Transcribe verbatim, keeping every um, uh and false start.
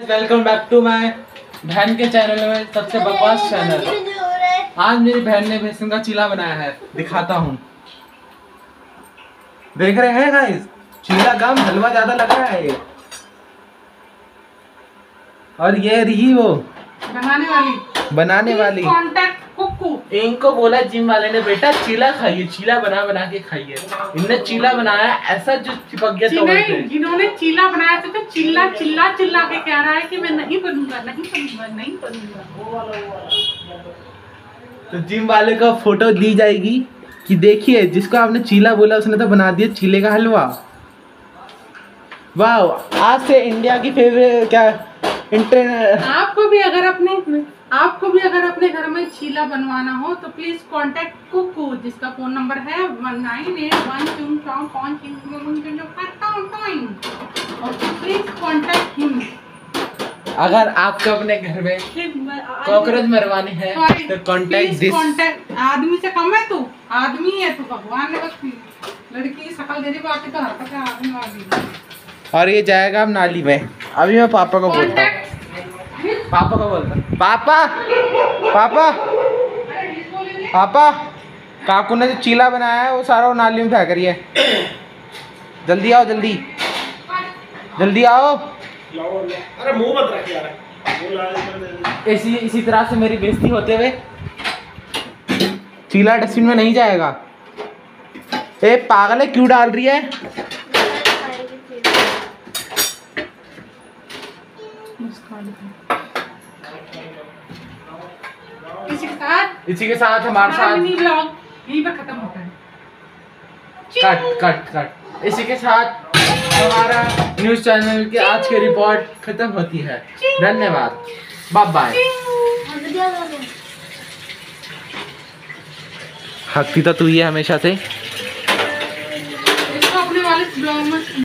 Welcome back to my बहन के channel में सबसे बकवास चैनल। आज मेरी बहन ने बेसन का चीला बनाया है, दिखाता हूँ। देख रहे हैं गाइस, चीला कम हलवा ज्यादा लगा है ये। और ये रही वो बनाने वाली बनाने वाली कांटेक्ट कुकू। इनको बोला जिम वाले ने, बेटा चीला खाइए, चीला बना बना के खाइए। इनने चीला बनाया ऐसा जो चिपक गया तो नहीं, जिन्होंने चीला बनाया था तो चिल्ला चिल्ला चिल्ला के कह रहा है कि मैं नहीं बनूंगा नहीं बनूंगा नहीं बनूंगा। तो जिम वाले का फोटो दी जाएगी कि देखिए जिसको आपने चीला बोला उसने तो बना दिया चीले का हलवा। वाह, आज से इंडिया की फेवरेट क्या इंटरनेट। आपको भी अगर अपने आपको भी अगर अपने घर में चीला बनवाना हो तो प्लीज कांटेक्ट कुकू, जिसका फोन नंबर है one nine eight one two पाँच प्लीज कांटेक्ट हिम। अगर आपको अपने घर में कॉकरोच मरवाने हैं तो कांटेक्ट दिस। कांटेक्ट आदमी से कम है तू, आदमी है तू, भगवान ने बस लड़की की शक्ल दे दी, बाकी तो हरकत है आदमी वाली। और ये जाएगा अब नाली में। अभी मैं पापा को बोलता हूँ, पापा को बोलता पापा पापा पापा काकू ने जो चीला बनाया है वो सारा वो नाली में फेंक रही है। जल्दी आओ, जल्दी जल्दी आओ। अरे मुंह मत रख यार। इसी इसी तरह से मेरी बेइज्जती होते हुए चीला डस्टबिन में नहीं जाएगा। ए पागल है, क्यों डाल रही है? इसी के साथ इसी के साथ हमारे साथ यहीं पर खत्म होता है। कट कट कट इसी के साथ हमारा न्यूज़ चैनल की आज की रिपोर्ट खत्म होती है। धन्यवाद, बाय बाय। हकती तो तू ही है हमेशा से। इसको अपने वाले ब्लॉग में